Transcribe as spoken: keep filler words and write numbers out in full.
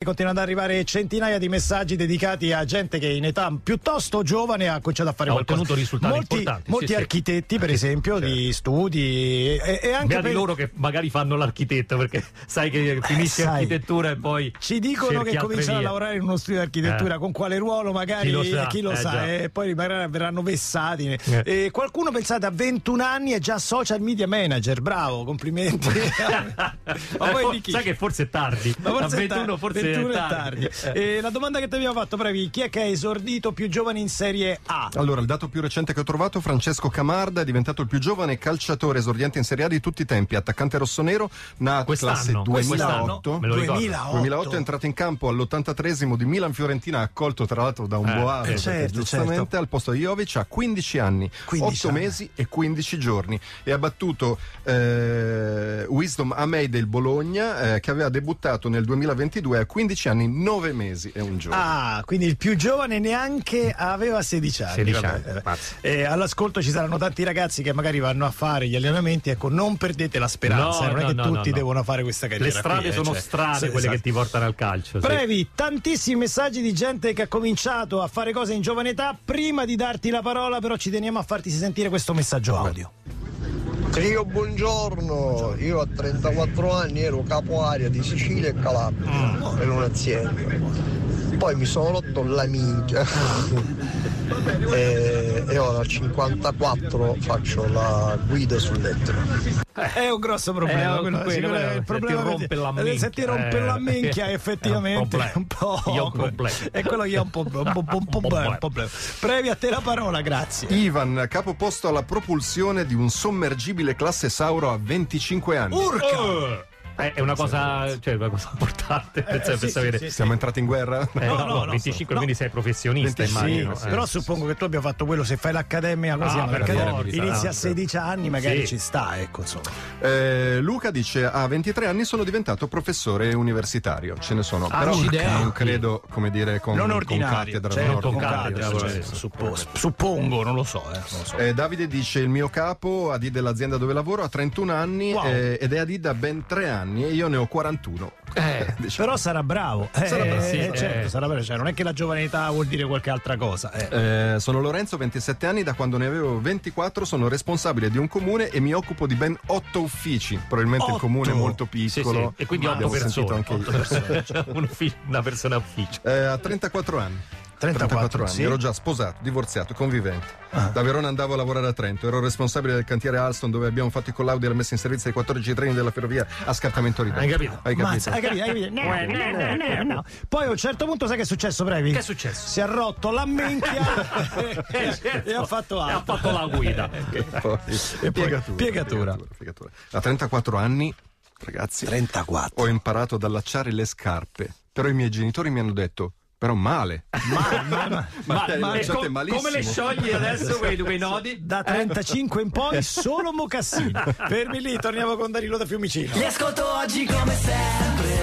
Continuano ad arrivare centinaia di messaggi dedicati a gente che in età piuttosto giovane ha cominciato a fare ha qualcosa. ottenuto risultati molti, importanti. Molti sì, architetti, sì. per esempio, certo. di studi e, e anche Beati per... loro che magari fanno l'architetto, perché sai che finisce eh, sai, architettura e poi ci dicono che cominciano a lavorare in uno studio di architettura, eh. con quale ruolo magari chi lo sa, chi lo eh, sa e poi magari verranno vessati. Eh. E qualcuno, pensate, a ventuno anni è già social media manager, bravo, complimenti. Ma poi di chi? Sai che forse è tardi, ma forse a ventuno è forse ventuno è tardi, è tardi. E la domanda che ti abbiamo fatto, Previ, chi è che è esordito più giovane in Serie A? Allora, il dato più recente che ho trovato, Francesco Camarda è diventato il più giovane calciatore esordiente in Serie A di tutti i tempi, attaccante rossonero, nato classe duemilaotto, me lo duemilaotto. duemilaotto, è entrato in campo all'ottantatreesimo di Milan-Fiorentina, accolto tra l'altro da un eh, boato, eh, certo, giustamente certo. al posto di Jovic, ha quindici anni, quindici otto anni. mesi e quindici giorni, e ha battuto eh, Wisdom Amei del Bologna, eh, che aveva debuttato nel duemilaventidue a quindici anni, nove mesi e un giorno. Ah, quindi il più giovane neanche aveva sedici anni. sedici vabbè, anni vabbè. Eh, all'ascolto ci saranno tanti ragazzi che magari vanno a fare gli allenamenti, ecco, non perdete la speranza, no, non è no, che no, tutti no, devono fare questa carriera. Le strade qui, sono eh, cioè, strade, sì, quelle esatto. che ti portano al calcio. Sì. Previ, tantissimi messaggi di gente che ha cominciato a fare cose in giovane età. Prima di darti la parola, però, ci teniamo a farti sentire questo messaggio audio. Io buongiorno, io a trentaquattro anni ero capo area di Sicilia e Calabria mm. per un'azienda. Poi mi sono rotto la minchia e, e ora a cinquantaquattro faccio la guida sull'Etna. È un grosso problema, eh, quello, quello, quello, il problema se ti rompe la minchia, se ti rompe eh, la minchia effettivamente è un, un po' è un problema. è quello che è un po' un po', un po', un po', un po', Previ, a te la parola, grazie. Ivan, capoposto alla propulsione di un sommergibile classe Sauro a venticinque anni. Urca! Oh! Eh, è una cosa, cioè, una cosa importante eh, per sì, sapere. sì, sì, Siamo entrati in guerra? Eh, no, no, no, no, no, venticinque, no. quindi sei professionista, venticinque, immagino. Sì, eh. però suppongo che tu abbia fatto quello, se fai l'accademia così, Ah, l'accademia forza, inizia no, a sedici anni, magari sì. ci sta, ecco, insomma. Eh, Luca dice: a ventitré anni sono diventato professore universitario. Ce ne sono, Ah, però accidenti. non credo, come dire, con, Non con ordinario, cattedra. certo, non con ordinario, cattedra, certo, certo, sì. suppo- suppongo, non lo so, eh, non lo so. Eh, Davide dice: il mio capo A D dell'azienda dove lavoro ha trentuno anni, Wow. eh, ed è A D da ben tre anni e io ne ho quarantuno. Eh, Diciamo. Però sarà bravo, eh, Sarà bravo, eh, sì, certo, eh. sarà bravo, cioè, non è che la giovane età vuol dire qualche altra cosa. Eh. Eh, sono Lorenzo, ventisette anni, da quando ne avevo ventiquattro sono responsabile di un comune e mi occupo di ben otto uffici. Probabilmente Otto? il comune è molto sì, sì. piccolo. E quindi Ma otto abbiamo sentito persone, anche otto persone. Un ufficio, una persona ufficio. Eh, a trentaquattro anni. trentaquattro, anni, sì. ero già sposato, divorziato, convivente. Ah. Da Verona andavo a lavorare a Trento, ero responsabile del cantiere Alstom dove abbiamo fatto i collaudi della messa in servizio dei quattordici treni della ferrovia a scartamento ridotto. Hai capito? Hai capito? Mazza, hai capito, hai capito? No, no, no, no, no. Poi a un certo punto sai che è successo, Previ? Che è successo? Si è rotto la minchia Eh, certo. e ha fatto E altro. ha fatto la guida. Poi, E poi, piegatura, piegatura. piegatura. A trentaquattro anni, ragazzi, trentaquattro. ho imparato ad allacciare le scarpe, però i miei genitori mi hanno detto: però male. Ma, ma, ma, Ma, le ma lanciate com- malissimo. come le sciogli adesso quei, quei nodi? da trentacinque in poi solo mocassini. Fermi lì, torniamo con Danilo da Fiumicino. Li ascolto oggi come sempre.